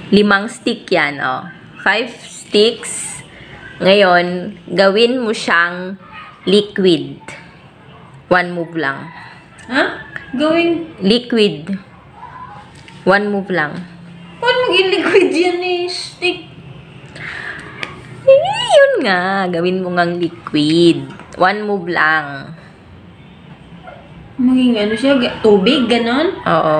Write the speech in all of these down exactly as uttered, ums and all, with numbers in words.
Limang stick yan, oh. Five sticks. Ngayon, gawin mo siyang liquid. One move lang. Ha? Gawin? Liquid. One move lang. Paano maging liquid yan eh? Stick. Eh, yun nga. Gawin mo ngang liquid. One move lang. Maging ano siya? Tubig? Ganon? Oo.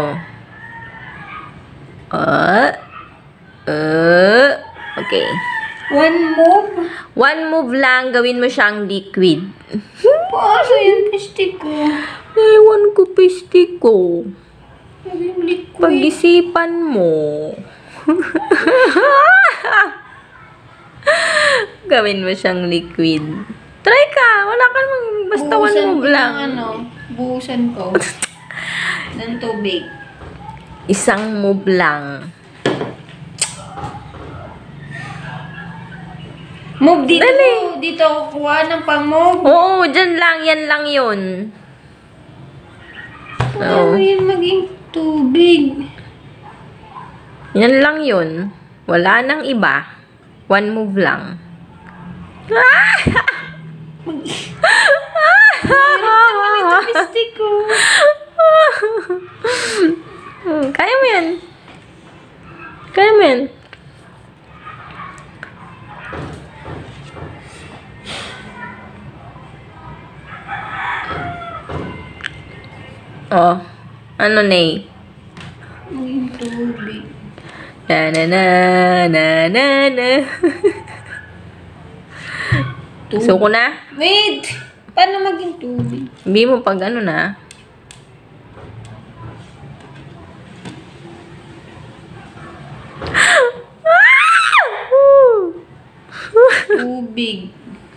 Uh, uh, okay. One move? One move lang. Gawin mo siyang liquid. Paano yung stick ko? Ewan ko, pistik ko. Maging liquid. Pag-isipan mo. Gawin mo siyang liquid. Try ka. Wala ka naman. Basta one Buhusan move ko lang. ng ano, buhusan ko. ng tubig. Isang move lang. Move dito. Dali. Dito ako kuha ng pang-move. Oo, dyan lang. Yan lang yun. Paano Oo. yun maging tubig? Yan lang yun. Wala nang iba. One move lang. Ah! Stick ko. Kaya mo yan. Kaya mo yan. Oh. Ano na eh? Maging tubig. Na na na na na na. Suko na? Wait! Paano maging tubig? Sabi mo pag ano na. Tubig.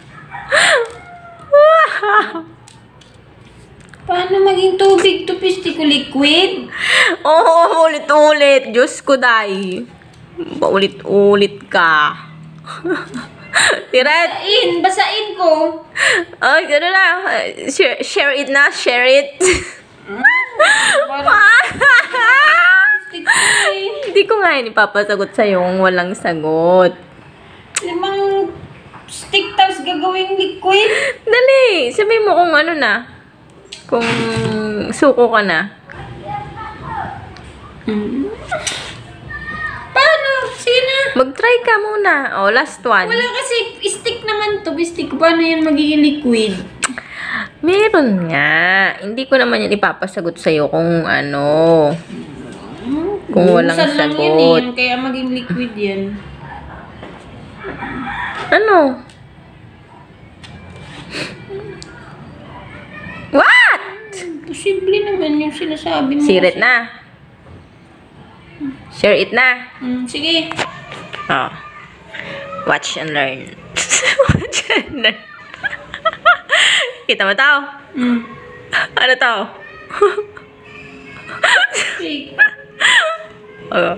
Paano maging tubig to? Pisti ko liquid? Oo, ulit-ulit. Diyos ko, day. Paulit-ulit ka. Tiret! Basain! Basain ko! Ay, gano'n na. Share, share it na. Share it. Stick ko eh. Hindi ko nga yun ipapasagot sa'yo kung walang sagot. Limang stick tapos gagawing liquid? Dali. Sabihin mo kung ano na. Kung suko ka na. Hmm. Paano? Sige na. Mag-try ka muna. O, last one. Wala kasi stick naman to. Stick. Paano yan magiging liquid? Meron nga. Hindi ko naman yan ipapasagot sa'yo kung ano. Kung walang Buhusan lang sagot. yan eh. Kaya maging liquid yan. Ano? What? Posible naman yung sinasabi mo. Share it na. Share it na. Hmm, sige. Oh. Watch and learn. Watch and learn. Kita mo tao? Hmm. Ano tao? Sige. Oh.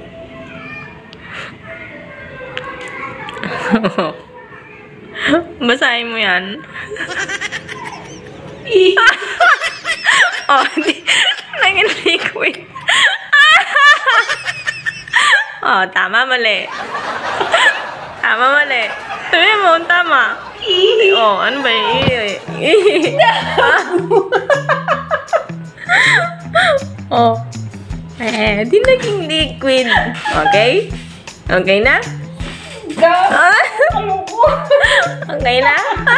Basahin mo yan. Oh, di. Naging liquid. Oh, tama, mali. Tama, mali. Sabi mo, tama. Oh, ano ba yun? Oh. Eh, di naging liquid. Okay? Okay na? Okay na?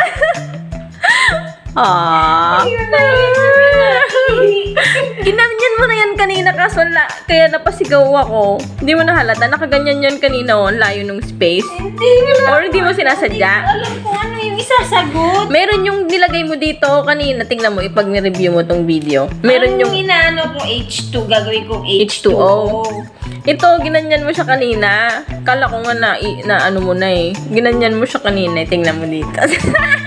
Ah. Ginanyan mo na yan kanina kaso la, kaya napasigaw ako. Hindi mo nahalata. Nakaganyan yan kanina oh. Layo ng space. Hindi mo Or hindi mo sinasadya. alam kung ano yung isasagot. Meron yung nilagay mo dito kanina. Tingnan mo, ipag ni-review mo tong video. Meron yung Ang inaano ko H two, gagawin kong H H two O. two O. Ito, ginanyan mo siya kanina. Kala ko nga na, i- na ano mo na eh. Ginanyan mo siya kanina. Tingnan mo dito.